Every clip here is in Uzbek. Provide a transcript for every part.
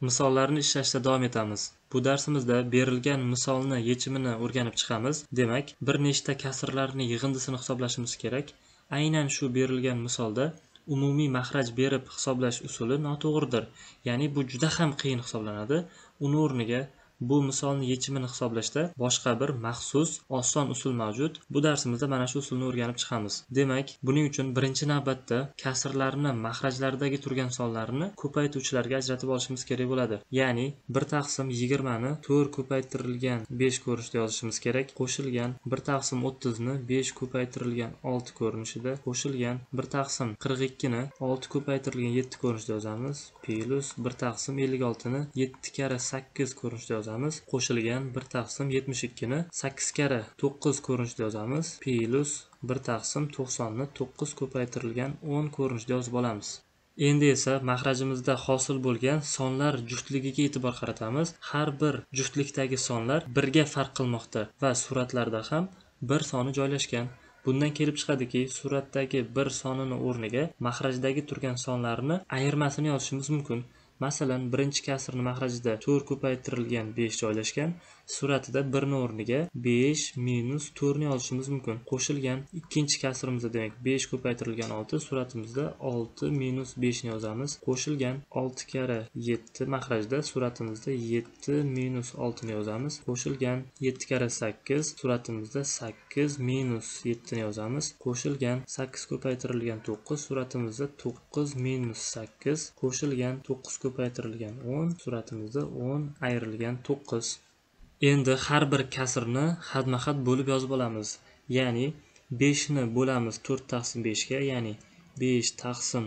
Misollarni ishlashda davom etamiz. Bu darsimizda berilgan misolni yechimini o'rganib chiqamiz. Demak, bir nechta kasrlarning yig'indisini hisoblashimiz kerak. Aynan shu berilgan misolda umumiy maxraj berib hisoblash usuli noto'g'ridir. Ya'ni bu juda ham qiyin hisoblanadi. Uni o'rniga bu misolni yechimini hisoblashda boshqa bir maxsus oson usul mavjud. Bu darsimizda mana shu usulni o'rganib chiqamiz. Demak, buning uchun birinchi navbatda kasrlarni maxrajlardagi turgan sonlarni ko'paytuvchilarga ajratib olishimiz kerak bo'ladi. Ya'ni 1 taqsim 20 ni 4 ko'paytirilgan 5 ko'rinishda yozishimiz kerak. Qo'shilgan 1 taqsim 30 ni 5 ko'paytirilgan 6 ko'rinishida, qo'shilgan 1 taqsim 42 ni 6 ko'paytirilgan 7 ko'rinishda yozamiz. Plus 1 taqsim 56 ni 7 kara 8 ko'rinishda yozamiz. Qo'shilgan 1 taqsim 72 ni 8 kara 9 ko'rinishda yozamiz. Plus 1 taqsim 90 ni 9 ko'paytirilgan 10 ko'rinishda yozib olamiz. Endi esa maxrajimizda hosil bo'lgan sonlar juftligiga e'tibor qaratamiz. Har bir juftlikdagi sonlar 1 ga farq qilmoqda va suratlarda ham 1 soni joylashgan. Bundan kelib chiqadiki, suratdagi 1 sonini o'rniga maxrajdagi turgan sonlarni ayirmasini yozishimiz mumkin. Masalan, birinchi kasrning maxrajida 4 ko'paytirilgan 5 joylashgan. Suratida 1 ning o'rniga 5 minus 4 ni yozishimiz mumkin. Qo'shilgan ikkinchi kasrimizda demak 5 ko'paytirilgan 6, suratimizda 6 minus 5 ni yozamiz. Qo'shilgan 6 kara 7 maxrajda suratimizda 7 minus 6 ni yozamiz. Qo'shilgan 7 kara 8 suratimizda 8 minus 7 ni yozamiz. Qo'shilgan 8 ko'paytirilgan 9 suratimizda 9 minus 8. Qo'shilgan 9 ko'paytirilgan 10 suratimizda 10 ayrilgan 9. Endi har bir kasrni xatma-xat bo'lib yozib olamiz. Ya'ni 5 ni bo'lamiz 4 taqsim 5 ga, ya'ni 5 taqsim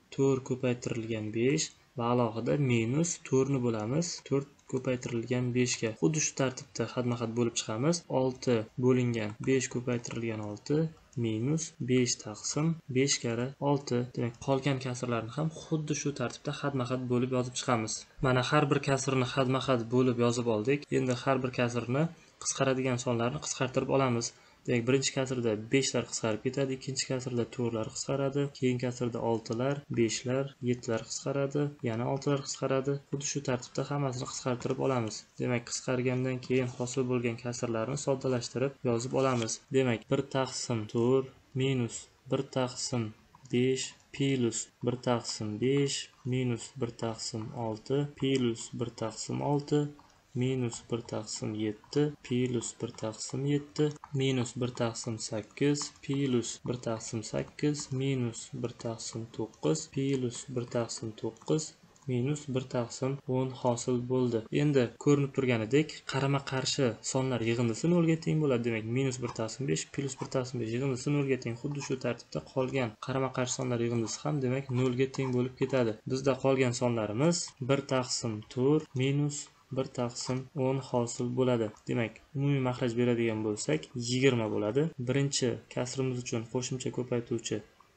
4 ko'paytirilgan 5 va alohida minus 4 ni bo'lamiz 4 ko'paytirilgan 5 ga. Xuddi shu tartibda xatma-xat bo'lib chiqamiz. 6 bo'lingan 5 ko'paytirilgan 6 minus 5 taqsim 5 kara 6. Demak, qolgan kasrlarni ham xuddi shu tartibda xatma-xat bo'lib yozib chiqamiz. Mana har bir kasrni xatma-xat bo'lib yozib oldik. Endi har bir kasrni qisqaradigan sonlarni qisqartirib olamiz. Demak, birinchi kasrda 5 lar qisqarib ketadi, ikkinchi kasrda 4 lar qisqaradi, keyingi kasrda 6 lar, 5 lar, 7 lar qisqaradi, yana 6 lar qisqaradi. Xuddi shu tartibda hammasini qisqartirib olamiz. Demak, qisqargandan keyin hosil bo'lgan kasrlarni soddalashtirib yozib olamiz. Demak, 1 taqsim 4 minus 1 taqsim 5 plus 1 taqsim 5 minus 1 taqsim 6 plus 1 taqsim 6 minus 1 taqsim 7 plus 1 taqsim 7 minus 1 taqsim 8 plus 1 taqsim 8 minus 1 taqsim 9 plus 1 taqsim 9 minus 1 taqsim 10 hosil bo'ldi. Endi ko'rinib turganidek qarama-qarshi sonlar yig'indisi 0 ga teng bo'ladi. Demak, minus 1 taqsim 5 plus 1 taqsim 5 yig'indisi 0 ga teng. Xuddi shu tartibda qolgan qarama-qarshi sonlar yig'indisi ham demak 0 ga teng bo'lib ketadi. Bizda qolgan sonlarimiz 1 taqsim 4 minus 1 taqsim 10 hosil bo'ladi. Demak, umumiy maxraj beradigan bo'lsak 20 bo'ladi. Birinchi kasrimiz uchun qo'shimcha ko'paytuvchi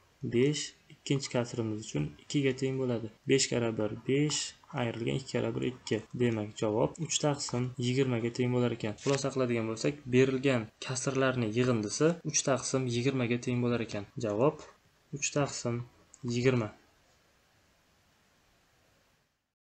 5, ikkinchi kasrimiz uchun 2 ga teng bo'ladi. 5 kara 1 5 ayrilgan 2 kara 1 2. Demak, javob 3 taqsim 20 ga teng bo'lar ekan. Xulosa qiladigan bo'lsak, berilgan kasrlarning yig'indisi 3 taqsim 20 ga teng bo'lar ekan. Javob 3 taqsim 20.